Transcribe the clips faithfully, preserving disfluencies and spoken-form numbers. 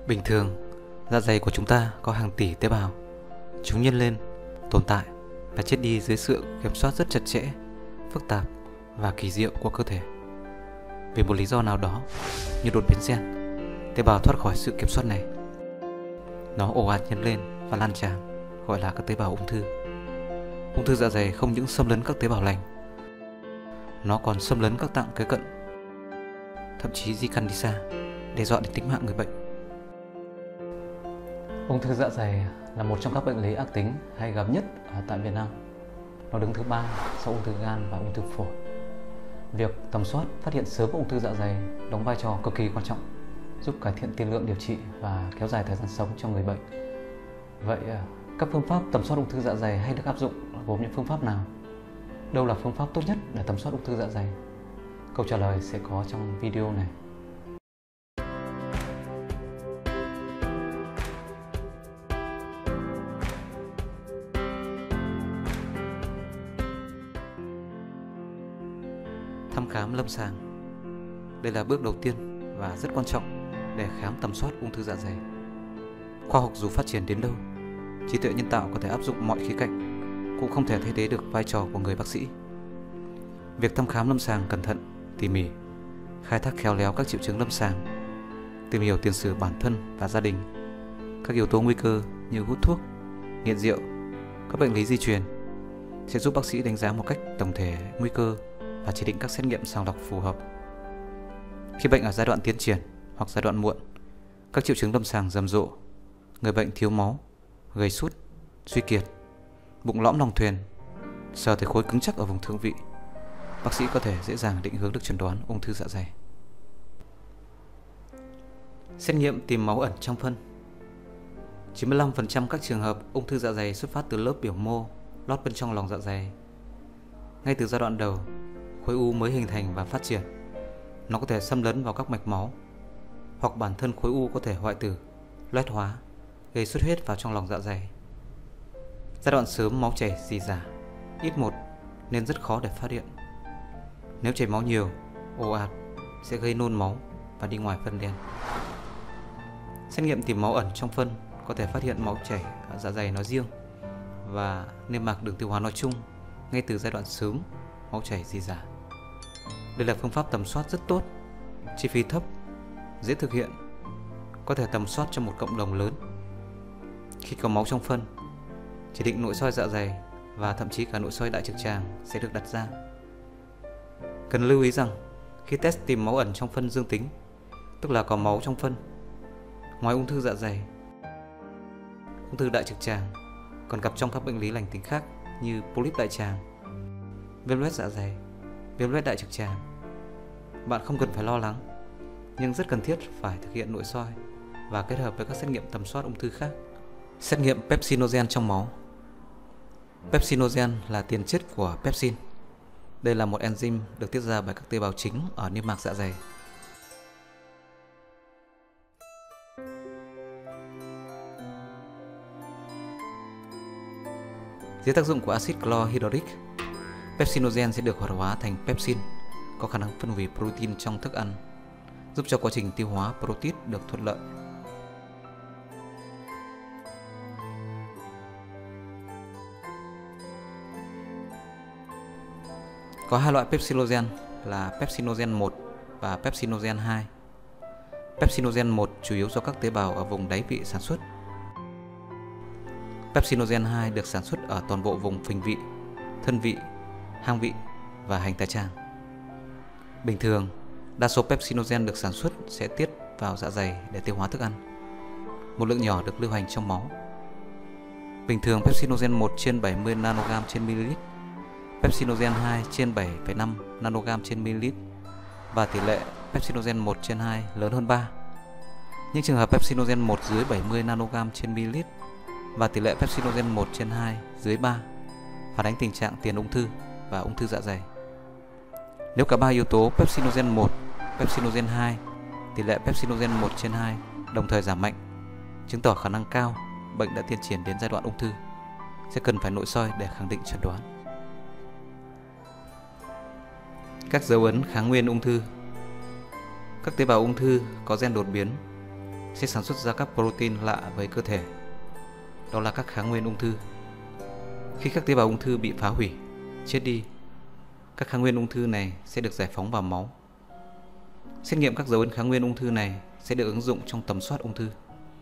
Bình thường, dạ dày của chúng ta có hàng tỷ tế bào. Chúng nhân lên, tồn tại và chết đi dưới sự kiểm soát rất chặt chẽ, phức tạp và kỳ diệu của cơ thể. Vì một lý do nào đó, như đột biến gen, tế bào thoát khỏi sự kiểm soát này. Nó ồ ạt nhân lên và lan tràn, gọi là các tế bào ung thư. Ung thư dạ dày không những xâm lấn các tế bào lành, nó còn xâm lấn các tạng kế cận, thậm chí di căn đi xa, đe dọa đến tính mạng người bệnh. Ung thư dạ dày là một trong các bệnh lý ác tính hay gặp nhất ở tại Việt Nam. Nó đứng thứ ba sau ung thư gan và ung thư phổi. Việc tầm soát, phát hiện sớm ung thư dạ dày đóng vai trò cực kỳ quan trọng, giúp cải thiện tiên lượng điều trị và kéo dài thời gian sống cho người bệnh. Vậy các phương pháp tầm soát ung thư dạ dày hay được áp dụng gồm những phương pháp nào? Đâu là phương pháp tốt nhất để tầm soát ung thư dạ dày? Câu trả lời sẽ có trong video này. Thăm khám lâm sàng. Đây là bước đầu tiên và rất quan trọng để khám tầm soát ung thư dạ dày. Khoa học dù phát triển đến đâu, trí tuệ nhân tạo có thể áp dụng mọi khía cạnh, cũng không thể thay thế được vai trò của người bác sĩ. Việc thăm khám lâm sàng cẩn thận, tỉ mỉ, khai thác khéo léo các triệu chứng lâm sàng, tìm hiểu tiền sử bản thân và gia đình, các yếu tố nguy cơ như hút thuốc, nghiện rượu, các bệnh lý di truyền sẽ giúp bác sĩ đánh giá một cách tổng thể nguy cơ và chỉ định các xét nghiệm sàng lọc phù hợp. Khi bệnh ở giai đoạn tiến triển hoặc giai đoạn muộn, các triệu chứng lâm sàng rầm rộ, người bệnh thiếu máu, gầy sút, suy kiệt, bụng lõm lòng thuyền, sờ thấy khối cứng chắc ở vùng thượng vị, bác sĩ có thể dễ dàng định hướng được chẩn đoán ung thư dạ dày. Xét nghiệm tìm máu ẩn trong phân. chín mươi lăm phần trăm các trường hợp ung thư dạ dày xuất phát từ lớp biểu mô lót bên trong lòng dạ dày. Ngay từ giai đoạn đầu, khối u mới hình thành và phát triển, nó có thể xâm lấn vào các mạch máu, hoặc bản thân khối u có thể hoại tử, loét hóa, gây xuất huyết vào trong lòng dạ dày. Giai đoạn sớm máu chảy rỉ rả, ít một nên rất khó để phát hiện. Nếu chảy máu nhiều, ồ ạt sẽ gây nôn máu và đi ngoài phân đen. Xét nghiệm tìm máu ẩn trong phân có thể phát hiện máu chảy ở dạ dày nói riêng và niêm mạc đường tiêu hóa nói chung ngay từ giai đoạn sớm máu chảy rỉ rả. Đây là phương pháp tầm soát rất tốt, chi phí thấp, dễ thực hiện, có thể tầm soát cho một cộng đồng lớn. Khi có máu trong phân, chỉ định nội soi dạ dày và thậm chí cả nội soi đại trực tràng sẽ được đặt ra. Cần lưu ý rằng khi test tìm máu ẩn trong phân dương tính, tức là có máu trong phân, ngoài ung thư dạ dày, ung thư đại trực tràng còn gặp trong các bệnh lý lành tính khác như polyp đại tràng, viêm loét dạ dày, viêm loét đại trực tràng. Bạn không cần phải lo lắng, nhưng rất cần thiết phải thực hiện nội soi và kết hợp với các xét nghiệm tầm soát ung thư khác. Xét nghiệm pepsinogen trong máu. Pepsinogen là tiền chất của pepsin. Đây là một enzyme được tiết ra bởi các tế bào chính ở niêm mạc dạ dày. Dưới tác dụng của axit chlorhydric, pepsinogen sẽ được hoạt hóa thành pepsin, có khả năng phân hủy protein trong thức ăn, giúp cho quá trình tiêu hóa protein được thuận lợi. Có hai loại pepsinogen là pepsinogen một và pepsinogen hai. Pepsinogen một chủ yếu do các tế bào ở vùng đáy vị sản xuất. Pepsinogen hai được sản xuất ở toàn bộ vùng phình vị, thân vị, hang vị và hành tá tràng. Bình thường, đa số pepsinogen được sản xuất sẽ tiết vào dạ dày để tiêu hóa thức ăn. Một lượng nhỏ được lưu hành trong máu. Bình thường pepsinogen một trên bảy mươi nanogam trên ml, pepsinogen hai trên bảy phẩy năm nanogam trên ml và tỷ lệ pepsinogen một trên hai lớn hơn ba. Những trường hợp pepsinogen một dưới bảy mươi nanogam trên ml và tỷ lệ pepsinogen một trên hai dưới ba phản ánh tình trạng tiền ung thư và ung thư dạ dày. Nếu cả ba yếu tố pepsinogen một, pepsinogen hai, tỷ lệ pepsinogen một trên hai đồng thời giảm mạnh, chứng tỏ khả năng cao bệnh đã tiến triển đến giai đoạn ung thư, sẽ cần phải nội soi để khẳng định chẩn đoán. Các dấu ấn kháng nguyên ung thư. Các tế bào ung thư có gen đột biến, sẽ sản xuất ra các protein lạ với cơ thể. Đó là các kháng nguyên ung thư. Khi các tế bào ung thư bị phá hủy, chết đi, các kháng nguyên ung thư này sẽ được giải phóng vào máu. Xét nghiệm các dấu ấn kháng nguyên ung thư này sẽ được ứng dụng trong tầm soát ung thư.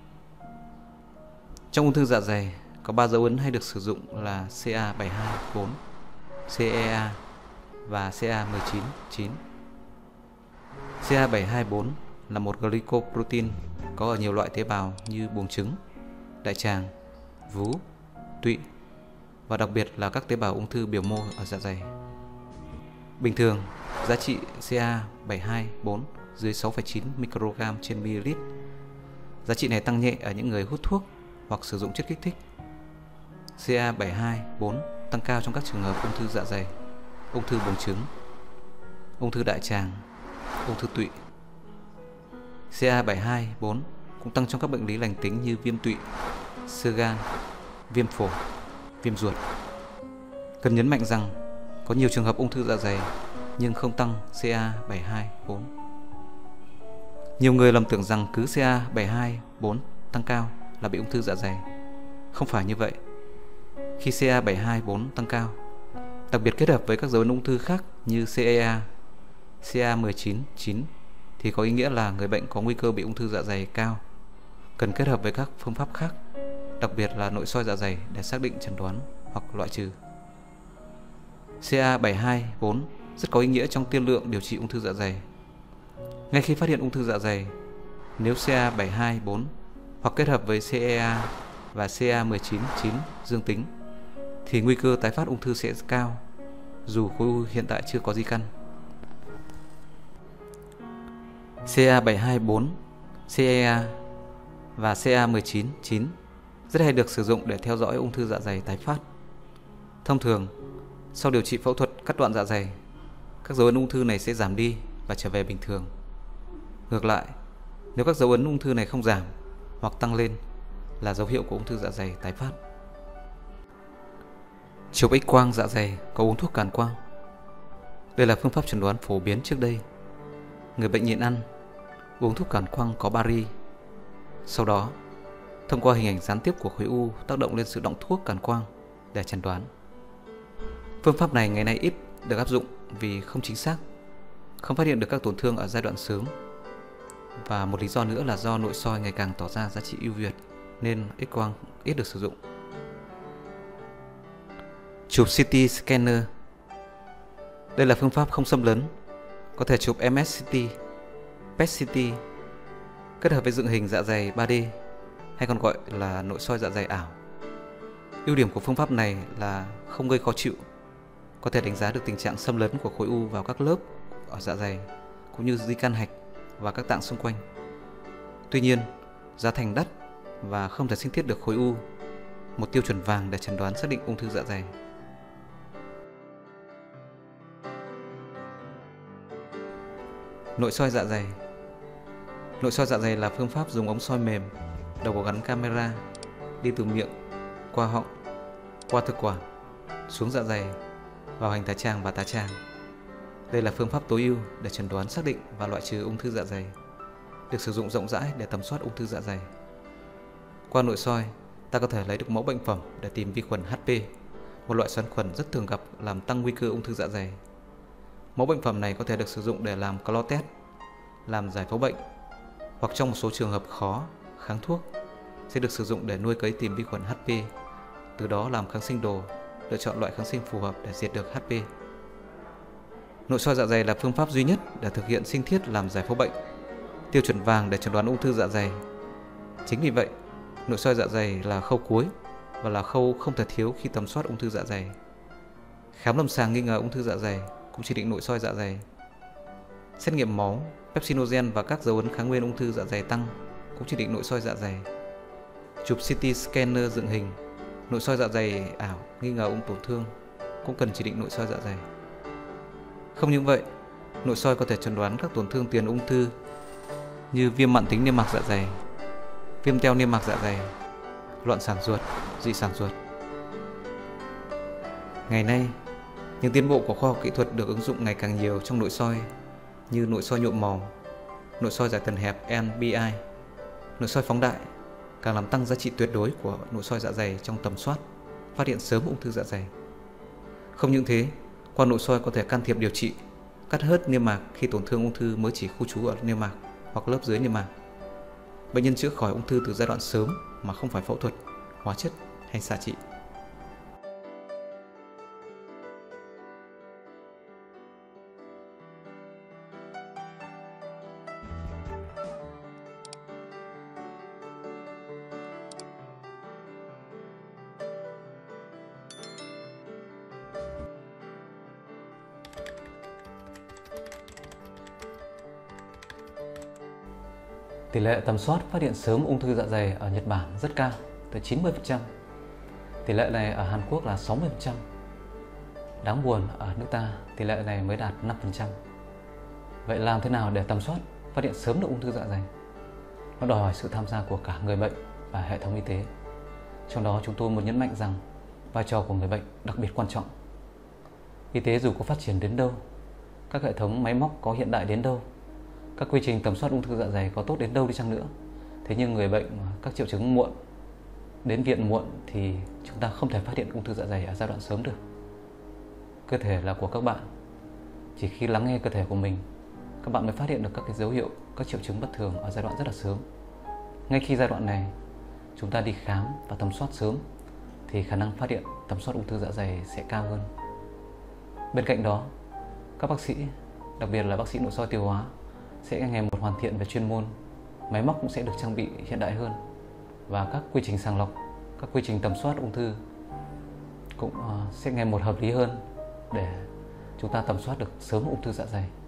Trong ung thư dạ dày có ba dấu ấn hay được sử dụng là C A bảy hai bốn, C E A và C A một chín chín. C A bảy hai bốn là một glycoprotein có ở nhiều loại tế bào như buồng trứng, đại tràng, vú, tụy và đặc biệt là các tế bào ung thư biểu mô ở dạ dày. Bình thường, giá trị C A bảy hai bốn dưới sáu phẩy chín microgram trên ml. Giá trị này tăng nhẹ ở những người hút thuốc hoặc sử dụng chất kích thích. C A bảy hai bốn tăng cao trong các trường hợp ung thư dạ dày, ung thư buồng trứng, ung thư đại tràng, ung thư tụy. C A bảy hai bốn cũng tăng trong các bệnh lý lành tính như viêm tụy, xơ gan, viêm phổi, viêm ruột. Cần nhấn mạnh rằng có nhiều trường hợp ung thư dạ dày nhưng không tăng C A bảy hai bốn. Nhiều người lầm tưởng rằng cứ C A bảy hai bốn tăng cao là bị ung thư dạ dày. Không phải như vậy. Khi C A bảy hai bốn tăng cao, đặc biệt kết hợp với các dấu ấn ung thư khác như C E A, C A một chín chín thì có ý nghĩa là người bệnh có nguy cơ bị ung thư dạ dày cao, cần kết hợp với các phương pháp khác, đặc biệt là nội soi dạ dày để xác định chẩn đoán hoặc loại trừ. C A bảy hai bốn rất có ý nghĩa trong tiên lượng điều trị ung thư dạ dày. Ngay khi phát hiện ung thư dạ dày, nếu C A bảy hai bốn hoặc kết hợp với C E A và C A một chín chín dương tính, thì nguy cơ tái phát ung thư sẽ cao, dù khối u hiện tại chưa có di căn. C A bảy hai bốn, C E A và C A một chín chín rất hay được sử dụng để theo dõi ung thư dạ dày tái phát. Thông thường, sau điều trị phẫu thuật cắt đoạn dạ dày, các dấu ấn ung thư này sẽ giảm đi và trở về bình thường. Ngược lại, nếu các dấu ấn ung thư này không giảm hoặc tăng lên là dấu hiệu của ung thư dạ dày tái phát. Chụp X-quang dạ dày có uống thuốc càn quang. Đây là phương pháp chẩn đoán phổ biến trước đây. Người bệnh nhịn ăn, uống thuốc càn quang có bari. Sau đó, thông qua hình ảnh gián tiếp của khối u tác động lên sự động thuốc càn quang để chẩn đoán. Phương pháp này ngày nay ít được áp dụng vì không chính xác, không phát hiện được các tổn thương ở giai đoạn sớm. Và một lý do nữa là do nội soi ngày càng tỏ ra giá trị ưu việt nên X-quang ít được sử dụng. Chụp xê tê scanner. Đây là phương pháp không xâm lấn, có thể chụp em ét xê tê, pê e tê xê tê kết hợp với dựng hình dạ dày ba D hay còn gọi là nội soi dạ dày ảo. Ưu điểm của phương pháp này là không gây khó chịu, có thể đánh giá được tình trạng xâm lấn của khối u vào các lớp ở dạ dày cũng như di căn hạch và các tạng xung quanh. Tuy nhiên, giá thành đắt và không thể sinh thiết được khối u, một tiêu chuẩn vàng để chẩn đoán xác định ung thư dạ dày. Nội soi dạ dày. Nội soi dạ dày là phương pháp dùng ống soi mềm, đầu có gắn camera, đi từ miệng, qua họng, qua thực quản, xuống dạ dày, vào hành tá tràng và tá tràng. Đây là phương pháp tối ưu để chẩn đoán xác định và loại trừ ung thư dạ dày, được sử dụng rộng rãi để tầm soát ung thư dạ dày. Qua nội soi, ta có thể lấy được mẫu bệnh phẩm để tìm vi khuẩn H P, một loại xoắn khuẩn rất thường gặp làm tăng nguy cơ ung thư dạ dày. Mẫu bệnh phẩm này có thể được sử dụng để làm clot test, làm giải phẫu bệnh, hoặc trong một số trường hợp khó, kháng thuốc, sẽ được sử dụng để nuôi cấy tìm vi khuẩn H P, từ đó làm kháng sinh đồ, lựa chọn loại kháng sinh phù hợp để diệt được H P. Nội soi dạ dày là phương pháp duy nhất để thực hiện sinh thiết làm giải phẫu bệnh, tiêu chuẩn vàng để chẩn đoán ung thư dạ dày. Chính vì vậy, nội soi dạ dày là khâu cuối và là khâu không thể thiếu khi tầm soát ung thư dạ dày. Khám lâm sàng nghi ngờ ung thư dạ dày cũng chỉ định nội soi dạ dày. Xét nghiệm máu, pepsinogen và các dấu ấn kháng nguyên ung thư dạ dày tăng cũng chỉ định nội soi dạ dày. Chụp xê tê scanner dựng hình, nội soi dạ dày ảo nghi ngờ ung tổn thương cũng cần chỉ định nội soi dạ dày. Không những vậy, nội soi có thể chẩn đoán các tổn thương tiền ung thư như viêm mãn tính niêm mạc dạ dày, viêm teo niêm mạc dạ dày, loạn sản ruột, dị sản ruột. Ngày nay, những tiến bộ của khoa học kỹ thuật được ứng dụng ngày càng nhiều trong nội soi như nội soi nhuộm màu, nội soi giải tần hẹp N B I, Nội soi phóng đại càng làm tăng giá trị tuyệt đối của nội soi dạ dày trong tầm soát, phát hiện sớm ung thư dạ dày. Không những thế, qua nội soi có thể can thiệp điều trị, cắt hớt niêm mạc khi tổn thương ung thư mới chỉ khu trú ở niêm mạc hoặc lớp dưới niêm mạc. Bệnh nhân chữa khỏi ung thư từ giai đoạn sớm mà không phải phẫu thuật, hóa chất hay xạ trị. Tỷ lệ tầm soát phát hiện sớm ung thư dạ dày ở Nhật Bản rất cao, tới chín mươi phần trăm. Tỷ lệ này ở Hàn Quốc là sáu mươi phần trăm. Đáng buồn, ở nước ta tỷ lệ này mới đạt năm phần trăm. Vậy làm thế nào để tầm soát phát hiện sớm được ung thư dạ dày? Nó đòi hỏi sự tham gia của cả người bệnh và hệ thống y tế. Trong đó chúng tôi muốn nhấn mạnh rằng vai trò của người bệnh đặc biệt quan trọng. Y tế dù có phát triển đến đâu, các hệ thống máy móc có hiện đại đến đâu, các quy trình tầm soát ung thư dạ dày có tốt đến đâu đi chăng nữa, thế nhưng người bệnh các triệu chứng muộn, đến viện muộn thì chúng ta không thể phát hiện ung thư dạ dày ở giai đoạn sớm được. Cơ thể là của các bạn. Chỉ khi lắng nghe cơ thể của mình, các bạn mới phát hiện được các cái dấu hiệu, các triệu chứng bất thường ở giai đoạn rất là sớm. Ngay khi giai đoạn này chúng ta đi khám và tầm soát sớm thì khả năng phát hiện tầm soát ung thư dạ dày sẽ cao hơn. Bên cạnh đó, các bác sĩ, đặc biệt là bác sĩ nội soi tiêu hóa, sẽ ngày một hoàn thiện về chuyên môn, máy móc cũng sẽ được trang bị hiện đại hơn, và các quy trình sàng lọc, các quy trình tầm soát ung thư cũng sẽ ngày một hợp lý hơn để chúng ta tầm soát được sớm ung thư dạ dày.